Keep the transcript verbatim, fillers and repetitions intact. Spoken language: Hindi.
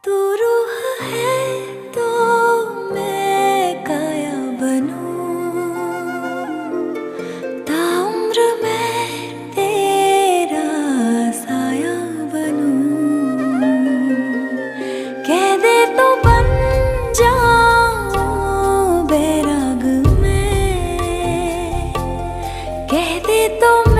तू रूह है तो मैं काया बनूं, ताउम्र मैं तेरा साया बनूं। कह दे तो बन जाऊं बैराग में, कह दे तो